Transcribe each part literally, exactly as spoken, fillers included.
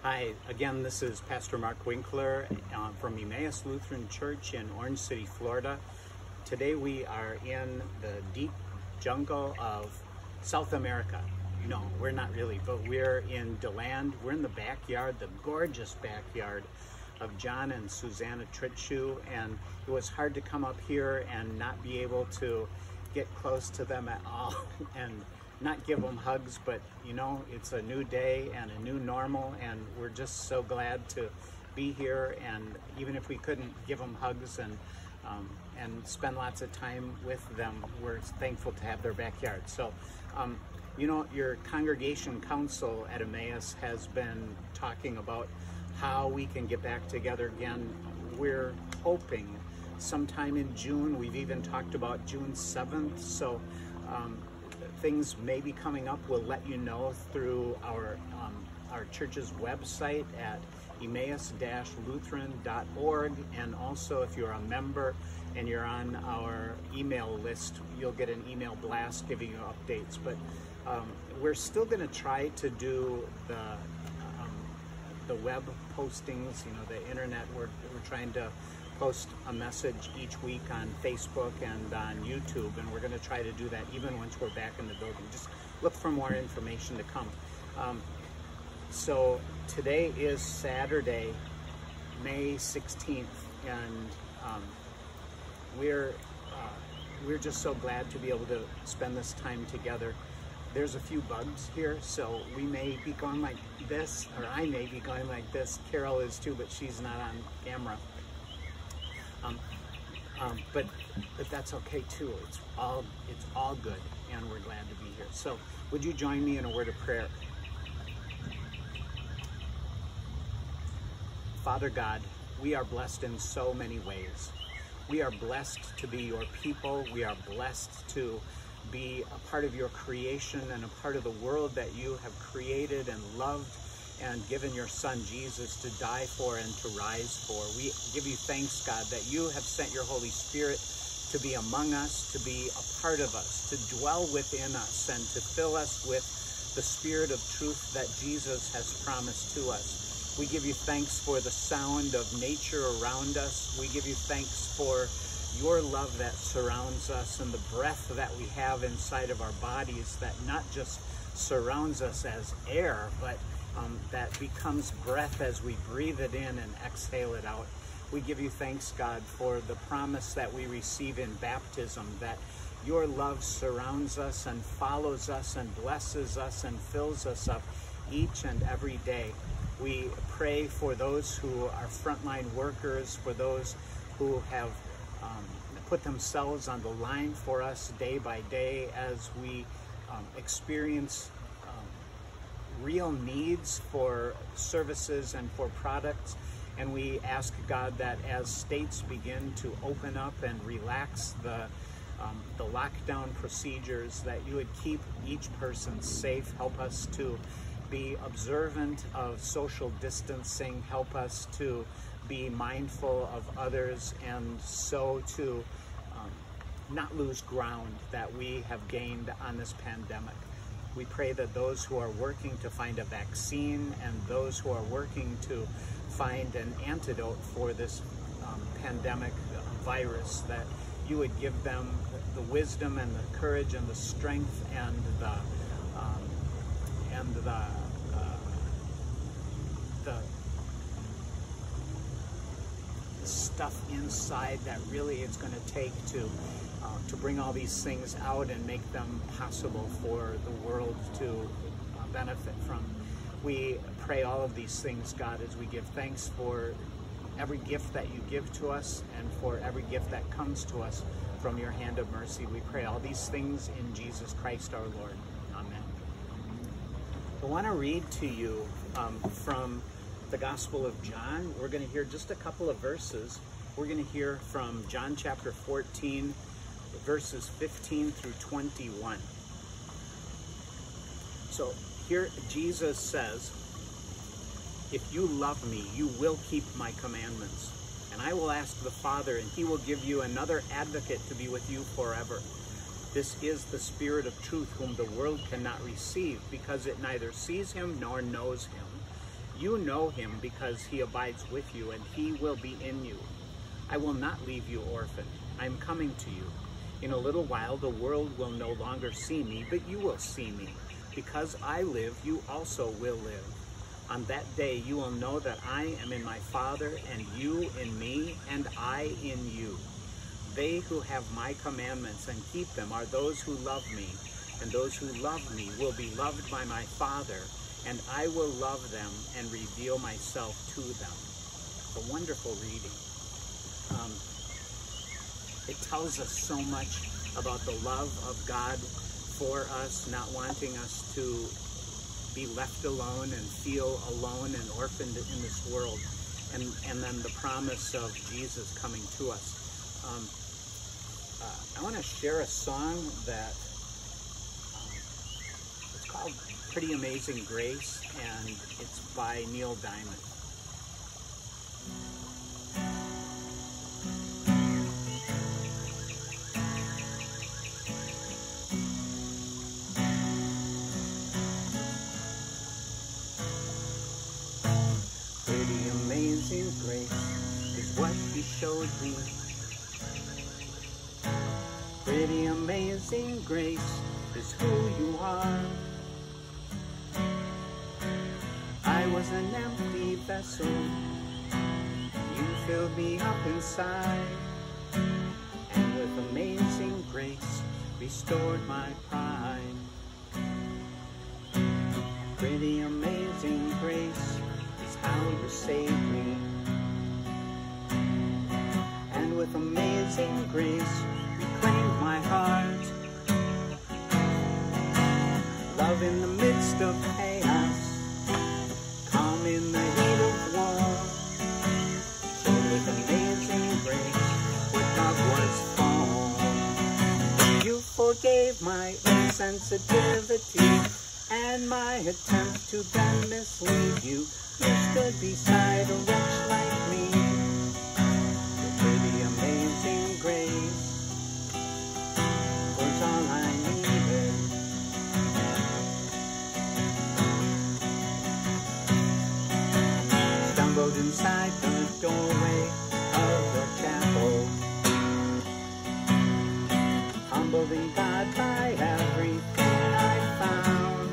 Hi, again, this is Pastor Mark Winkler uh, from Emmaus Lutheran Church in Orange City, Florida. Today we are in the deep jungle of South America. No, we're not really, but we're in DeLand. We're in the backyard, the gorgeous backyard of John and Susanna Tritschu, and it was hard to come up here and not be able to get close to them at all and not give them hugs, but you know, it's a new day and a new normal, and we're just so glad to be here. And even if we couldn't give them hugs and um, and spend lots of time with them, we're thankful to have their backyard. So, um, you know, your congregation council at Emmaus has been talking about how we can get back together again. We're hoping sometime in June. We've even talked about June seventh. So. Um, Things may be coming up. We'll let you know through our um, our church's website at emmaus dash lutheran dot org, and also if you're a member and you're on our email list, you'll get an email blast giving you updates. But um, we're still going to try to do the um, the web postings, you know, the internet. We're we're trying to post a message each week on Facebook and on YouTube, and we're going to try to do that even once we're back in the building. Just look for more information to come. Um, so today is Saturday, May sixteenth, and um, we're uh, we're just so glad to be able to spend this time together. There's a few bugs here, so we may be going like this, or I may be going like this. Carol is too, but she's not on camera. Um, um, but but that's okay too. It's all it's all good, and we're glad to be here. So, would you join me in a word of prayer? Father God, we are blessed in so many ways. We are blessed to be your people. We are blessed to be a part of your creation and a part of the world that you have created and loved and given your son Jesus to die for and to rise for. We give you thanks, God, that you have sent your Holy Spirit to be among us, to be a part of us, to dwell within us, and to fill us with the spirit of truth that Jesus has promised to us. We give you thanks for the sound of nature around us. We give you thanks for your love that surrounds us and the breath that we have inside of our bodies that not just surrounds us as air, but Um, that becomes breath as we breathe it in and exhale it out. We give you thanks, God, for the promise that we receive in baptism, that your love surrounds us and follows us and blesses us and fills us up each and every day. We pray for those who are frontline workers, for those who have um, put themselves on the line for us day by day as we um, experience real needs for services and for products. And we ask, God, that as states begin to open up and relax the um, the lockdown procedures, that you would keep each person safe. Help us to be observant of social distancing. Help us to be mindful of others, and so to um, not lose ground that we have gained on this pandemic. We pray that those who are working to find a vaccine and those who are working to find an antidote for this um, pandemic virus, that you would give them the wisdom and the courage and the strength and the um, and the uh, the stuff inside that really it's going to take to Uh, to bring all these things out and make them possible for the world to uh, benefit from. We pray all of these things, God, as we give thanks for every gift that you give to us and for every gift that comes to us from your hand of mercy. We pray all these things in Jesus Christ our Lord. Amen. I want to read to you um, from the Gospel of John. We're going to hear just a couple of verses. We're going to hear from John chapter fourteen, verses fifteen through twenty-one. So here Jesus says, "If you love me, you will keep my commandments. And I will ask the Father, and he will give you another advocate to be with you forever. This is the Spirit of truth, whom the world cannot receive, because it neither sees him nor knows him. You know him because he abides with you, and he will be in you. I will not leave you orphan. I am coming to you. In a little while the world will no longer see me, but you will see me. Because I live, you also will live. On that day you will know that I am in my Father, and you in me, and I in you. They who have my commandments and keep them are those who love me, and those who love me will be loved by my Father, and I will love them and reveal myself to them. It's a wonderful reading. Um, it tells us so much about the love of God for us, not wanting us to be left alone and feel alone and orphaned in this world, and, and then the promise of Jesus coming to us. Um, uh, I want to share a song that um, it's called Pretty Amazing Grace, and it's by Neil Diamond. Pretty amazing grace is what he showed me. Pretty amazing grace is who you are. I was an empty vessel, you filled me up inside, and with amazing grace restored my pride. Pretty amazing grace is how you saved me, and with amazing grace reclaimed my heart. Love in the midst of chaos, calm in the heat of war, showed with amazing grace what God was for. You forgave my insensitivity and my attempts to then mislead you. You stood beside a wretch like me. Your pretty amazing grace was all I needed. Stumbled inside the doorway of your chapel, humbled in God by everything I found.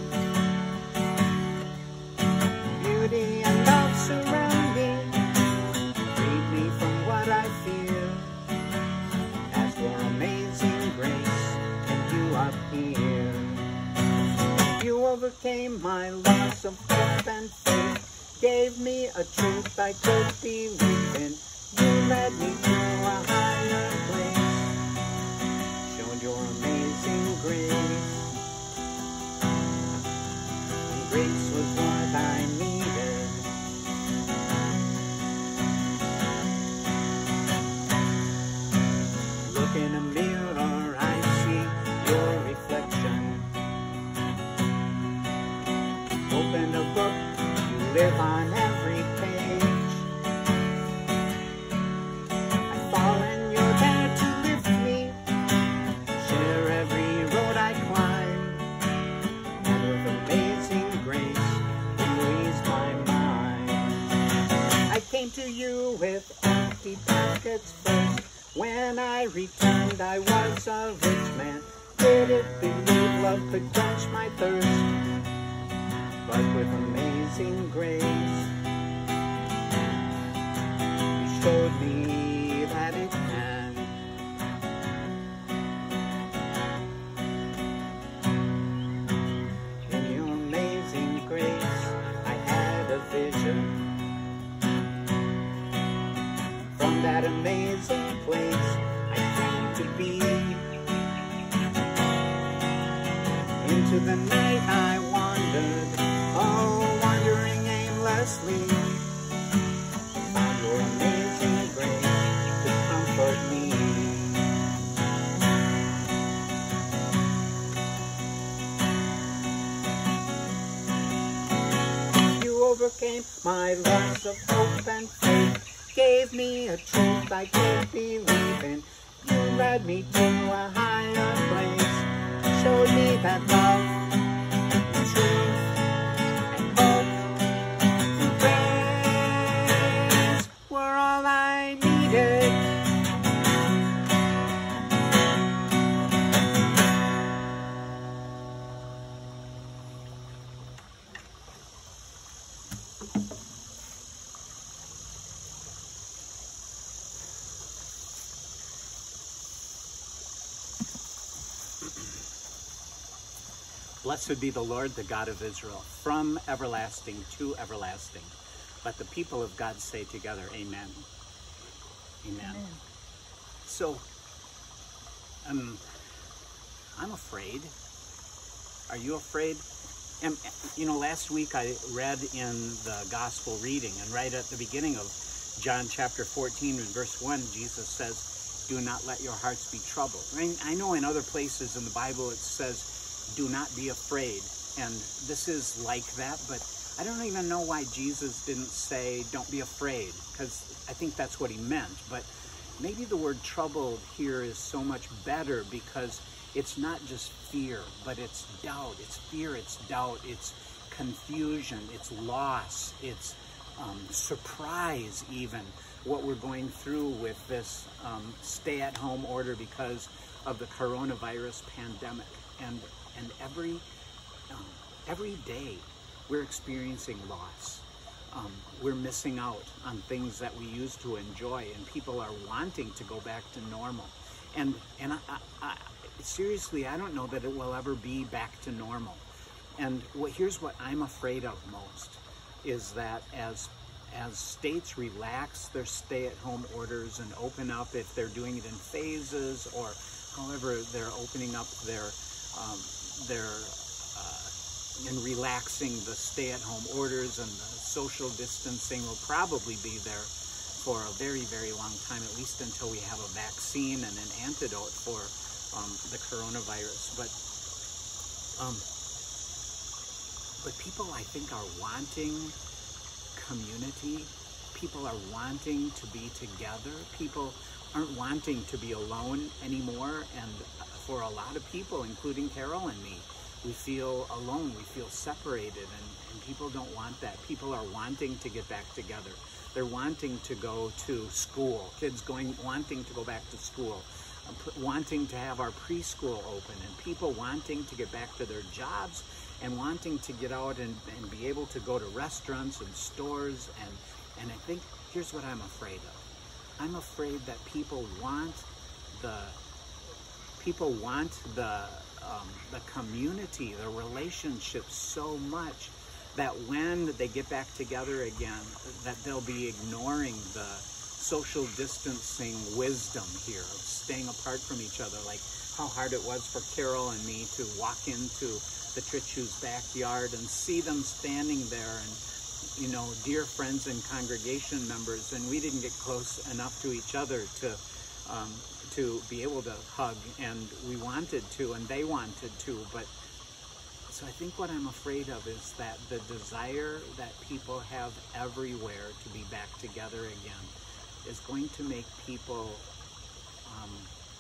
Beauty and love surrounding, freed me from what I fear. As your amazing grace, and you appear. You overcame my loss of hope and faith, gave me a truth I could believe in. You led me to a higher place, showed your amazing grace. And grace was what I needed. Look in a mirror, I see your reflection. Open a book, live on every page. I fall and you're there to lift me, share every road I climb, and with amazing grace you ease my mind. I came to you with empty pockets first. When I returned I was a rich man. Didn't believe love could quench my thirst, but with amazing grace, you showed me that it can. In your amazing grace, I had a vision. From that amazing place, I came to be. Into the night I wandered, oh, wandering aimlessly, found your amazing grace to comfort me. You overcame my loss of hope and faith, gave me a truth I could believe in. You led me to a higher place, showed me that love, truth, and hope, and Blessed be the Lord, the God of Israel, from everlasting to everlasting. Let the people of God say together, amen. Amen. Amen. So, um, I'm afraid. Are you afraid? And, you know, last week I read in the gospel reading, and right at the beginning of John chapter fourteen and verse one, Jesus says, do not let your hearts be troubled. I mean, I know in other places in the Bible it says, do not be afraid. And this is like that, but I don't even know why Jesus didn't say, don't be afraid, because I think that's what he meant. But maybe the word troubled here is so much better because it's not just fear, but it's doubt. It's fear, it's doubt, it's confusion, it's loss, it's um, surprise even, what we're going through with this um, stay-at-home order because of the coronavirus pandemic. And, and every, um, every day we're experiencing loss. Um, we're missing out on things that we used to enjoy, and people are wanting to go back to normal. And and I, I, I, seriously, I don't know that it will ever be back to normal. And what, here's what I'm afraid of most, is that as as states relax their stay-at-home orders and open up, if they're doing it in phases or however they're opening up their um, their and relaxing the stay-at-home orders, and the social distancing will probably be there for a very, very long time, at least until we have a vaccine and an antidote for um, the coronavirus. But, um, but people, I think, are wanting community. People are wanting to be together. People aren't wanting to be alone anymore. And for a lot of people, including Carol and me, we feel alone, we feel separated, and, and people don't want that. People are wanting to get back together. They're wanting to go to school, kids going, wanting to go back to school, uh, wanting to have our preschool open, and people wanting to get back to their jobs and wanting to get out and, and be able to go to restaurants and stores. And, and I think here's what I'm afraid of. I'm afraid that people want the, people want the, Um, the community, the relationships so much that when they get back together again, that they'll be ignoring the social distancing wisdom here of staying apart from each other, like how hard it was for Carol and me to walk into the Tritschus' backyard and see them standing there, and, you know, dear friends and congregation members, and we didn't get close enough to each other to um, to be able to hug, and we wanted to, and they wanted to. But so I think what I'm afraid of is that the desire that people have everywhere to be back together again is going to make people um,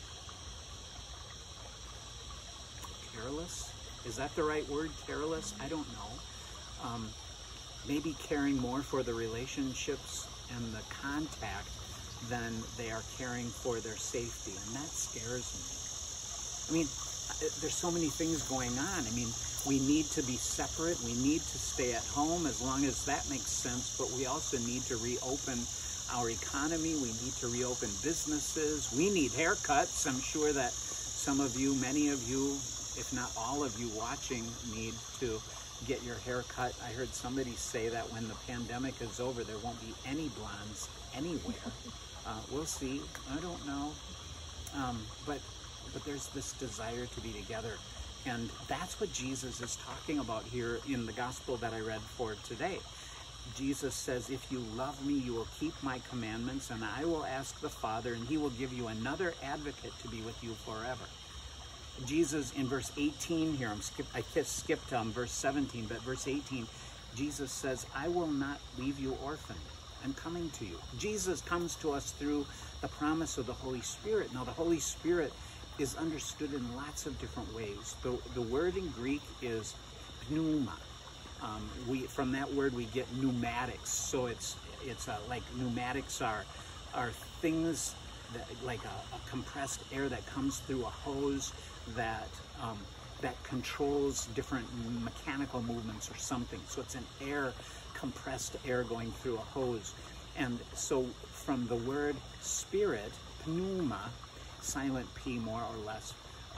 careless. Is that the right word, careless? I don't know. Um, maybe caring more for the relationships and the contact than they are caring for their safety, and that scares me. I mean, there's so many things going on. I mean, we need to be separate, we need to stay at home as long as that makes sense, but we also need to reopen our economy, we need to reopen businesses, we need haircuts. I'm sure that some of you, many of you, if not all of you watching, need to get your hair cut. I heard somebody say that when the pandemic is over, there won't be any blondes anywhere. Uh, we'll see. I don't know. Um, but but there's this desire to be together. And that's what Jesus is talking about here in the gospel that I read for today. Jesus says, if you love me, you will keep my commandments, and I will ask the Father, and he will give you another advocate to be with you forever. Jesus, in verse eighteen here, I'm skip, I skipped um, verse seventeen, but verse eighteen, Jesus says, I will not leave you orphaned. I'm coming to you. Jesus comes to us through the promise of the Holy Spirit. Now, the Holy Spirit is understood in lots of different ways. The, the word in Greek is pneuma. Um, we, from that word, we get pneumatics. So it's it's uh, like pneumatics are are things that, like a, a compressed air that comes through a hose that um, that controls different mechanical movements or something. So it's an air, compressed air going through a hose. And so from the word spirit, pneuma, silent P more or less,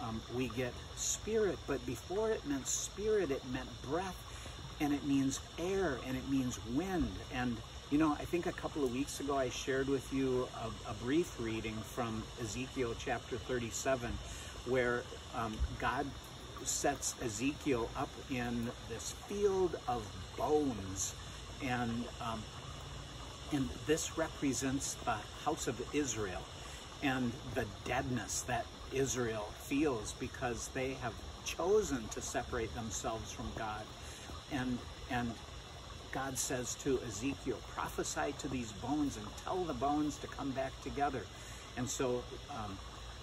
um, we get spirit. But before it meant spirit, it meant breath, and it means air, and it means wind. And you know, I think a couple of weeks ago I shared with you a, a brief reading from Ezekiel chapter thirty-seven, where um, God sets Ezekiel up in this field of bones, and um, and this represents the house of Israel and the deadness that Israel feels because they have chosen to separate themselves from God. And and God says to Ezekiel, prophesy to these bones and tell the bones to come back together. And so um,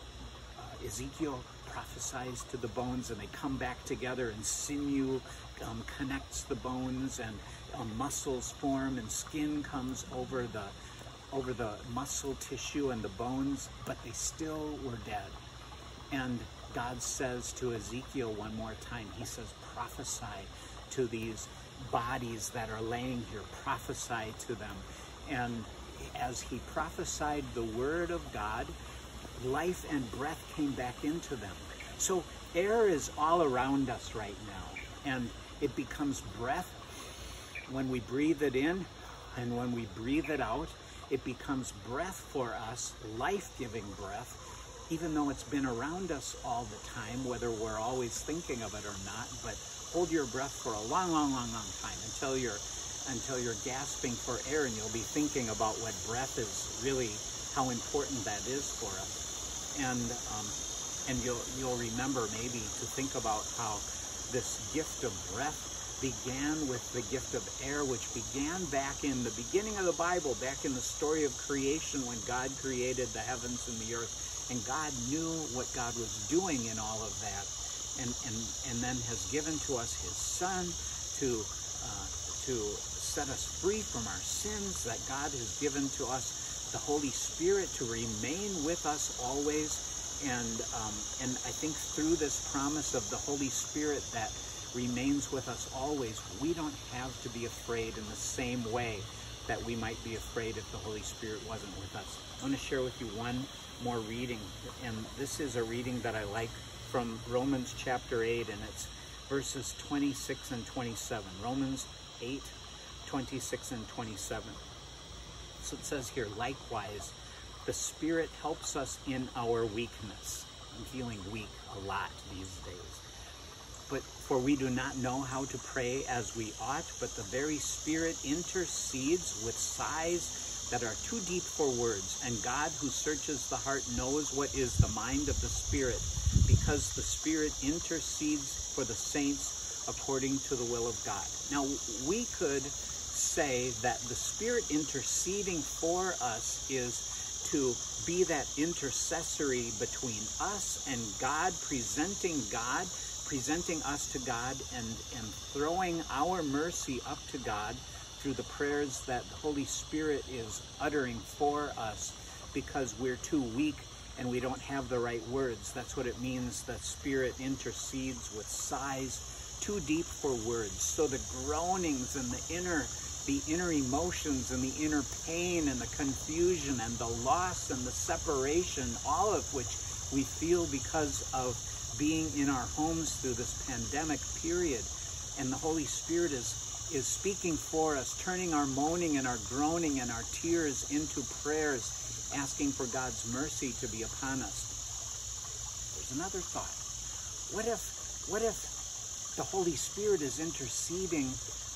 uh, Ezekiel prophesies to the bones, and they come back together, and sinew um, connects the bones, and um, muscles form, and skin comes over the over the muscle tissue and the bones, but they still were dead. And God says to Ezekiel one more time, he says, prophesy to these bodies that are laying here, prophesy to them. And as he prophesied the word of God, life and breath came back into them. So air is all around us right now, and it becomes breath when we breathe it in, and when we breathe it out, it becomes breath for us, life-giving breath, even though it's been around us all the time, whether we're always thinking of it or not. But hold your breath for a long, long, long, long time until you're until you're gasping for air, and you'll be thinking about what breath is really, how important that is for us. And um, and you'll you'll remember maybe to think about how this gift of breath began with the gift of air, which began back in the beginning of the Bible, back in the story of creation when God created the heavens and the earth. And God knew what God was doing in all of that, and and and then has given to us his Son to uh, to set us free from our sins, that God has given to us the Holy Spirit to remain with us always. And um, and I think through this promise of the Holy Spirit that remains with us always, we don't have to be afraid in the same way that we might be afraid if the Holy Spirit wasn't with us. I want to share with you one more reading, and this is a reading that I like from Romans chapter eight, and it's verses twenty-six and twenty-seven. Romans eight, twenty-six and twenty-seven. So it says here, likewise, the Spirit helps us in our weakness. I'm feeling weak a lot these days. But for we do not know how to pray as we ought, but the very Spirit intercedes with sighs that are too deep for words. And God, who searches the heart, knows what is the mind of the Spirit, because the Spirit intercedes for the saints according to the will of God. Now, we could say that the Spirit interceding for us is to be that intercessory between us and God, presenting God, presenting us to God, and, and throwing our mercy up to God through the prayers that the Holy Spirit is uttering for us because we're too weak and we don't have the right words. That's what it means, that Spirit intercedes with sighs too deep for words. So the groanings and the inner the inner emotions and the inner pain and the confusion and the loss and the separation, all of which we feel because of being in our homes through this pandemic period. And the Holy Spirit is, is speaking for us, turning our moaning and our groaning and our tears into prayers, asking for God's mercy to be upon us. There's another thought. What if, what if the Holy Spirit is interceding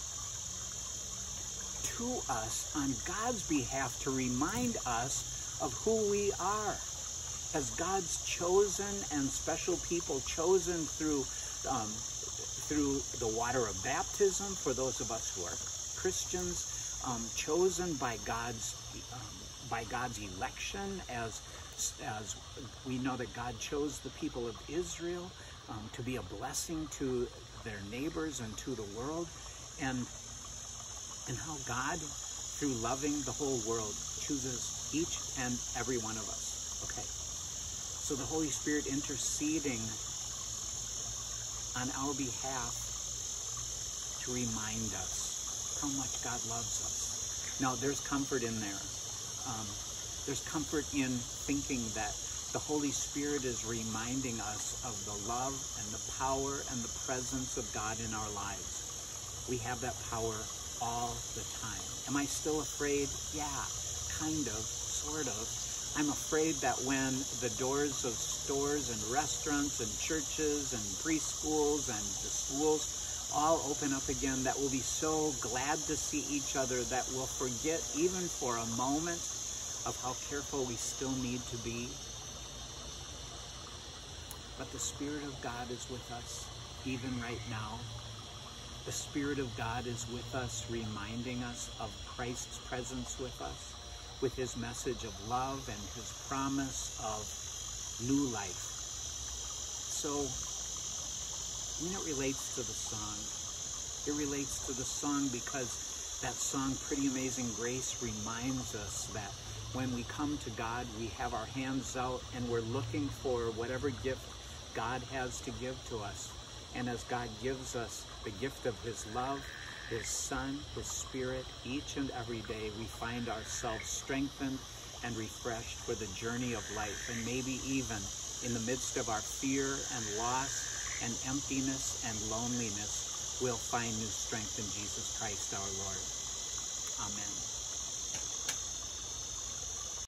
to us on God's behalf to remind us of who we are as God's chosen and special people, chosen through um, through the water of baptism for those of us who are Christians, um, chosen by God's um, by God's election, as as we know that God chose the people of Israel um, to be a blessing to their neighbors and to the world, and and how God, through loving the whole world, chooses each and every one of us. Okay, so the Holy Spirit interceding on our behalf to remind us how much God loves us. Now, there's comfort in there. Um, there's comfort in thinking that The Holy Spirit is reminding us of the love and the power and the presence of God in our lives. We have that power all the time. Am I still afraid? Yeah, kind of, sort of. I'm afraid that when the doors of stores and restaurants and churches and preschools and the schools all open up again, that we'll be so glad to see each other that we'll forget even for a moment of how careful we still need to be. But the Spirit of God is with us even right now. The Spirit of God is with us, reminding us of Christ's presence with us, with his message of love and his promise of new life. So when it relates to the song, it relates to the song because that song, Pretty Amazing Grace, reminds us that when we come to God, we have our hands out and we're looking for whatever gift God has to give to us. And as God gives us the gift of his love, his Son, his Spirit, each and every day we find ourselves strengthened and refreshed for the journey of life. And maybe even in the midst of our fear and loss and emptiness and loneliness, we'll find new strength in Jesus Christ our Lord. Amen.